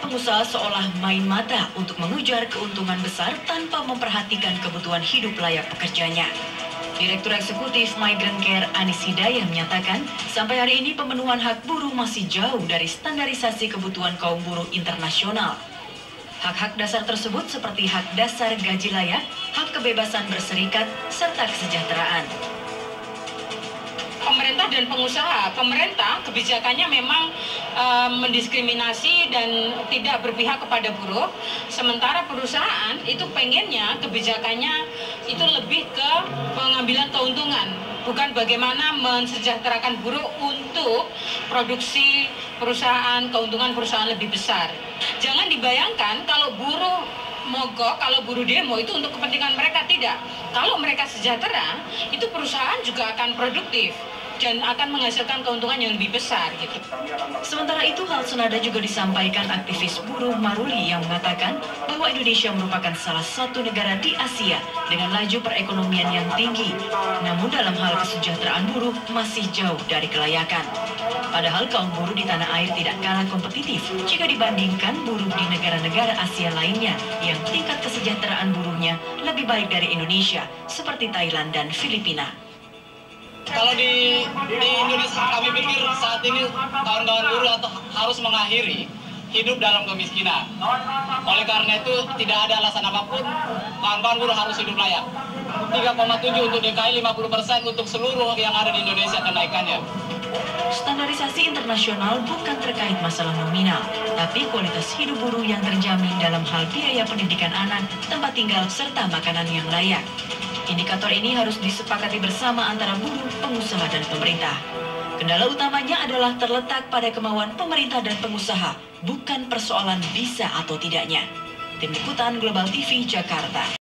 pengusaha seolah main mata untuk mengejar keuntungan besar tanpa memperhatikan kebutuhan hidup layak pekerjanya. Direktur Eksekutif Migrant Care Anis Hidayah menyatakan, sampai hari ini pemenuhan hak buruh masih jauh dari standarisasi kebutuhan kaum buruh internasional. Hak-hak dasar tersebut seperti hak dasar gaji layak, hak kebebasan berserikat, serta kesejahteraan. Pemerintah dan pengusaha, pemerintah kebijakannya memang mendiskriminasi dan tidak berpihak kepada buruh, sementara perusahaan itu pengennya kebijakannya itu lebih ke pengambilan keuntungan, bukan bagaimana mensejahterakan buruh untuk produksi perusahaan, keuntungan perusahaan lebih besar. Jangan dibayangkan kalau buruh mogok, kalau buruh demo itu untuk kepentingan mereka, tidak. Kalau mereka sejahtera, itu perusahaan juga akan produktif dan akan menghasilkan keuntungan yang lebih besar gitu. Sementara itu, hal senada juga disampaikan aktivis buruh Maruli yang mengatakan bahwa Indonesia merupakan salah satu negara di Asia dengan laju perekonomian yang tinggi. Namun dalam hal kesejahteraan buruh masih jauh dari kelayakan. Padahal kaum buruh di tanah air tidak kalah kompetitif jika dibandingkan buruh di negara-negara Asia lainnya yang tingkat kesejahteraan buruhnya lebih baik dari Indonesia, seperti Thailand dan Filipina. Kalau di Indonesia kami pikir saat ini kawan-kawan buruh harus mengakhiri hidup dalam kemiskinan. Oleh karena itu tidak ada alasan apapun kawan-kawan buruh harus hidup layak. 3,7 untuk DKI, 50% untuk seluruh yang ada di Indonesia kenaikannya. Standarisasi internasional bukan terkait masalah nominal, tapi kualitas hidup buruh yang terjamin dalam hal biaya pendidikan anak, tempat tinggal, serta makanan yang layak. Indikator ini harus disepakati bersama antara buruh, pengusaha, dan pemerintah. Kendala utamanya adalah terletak pada kemauan pemerintah dan pengusaha, bukan persoalan bisa atau tidaknya. Tim Liputan Global TV, Jakarta.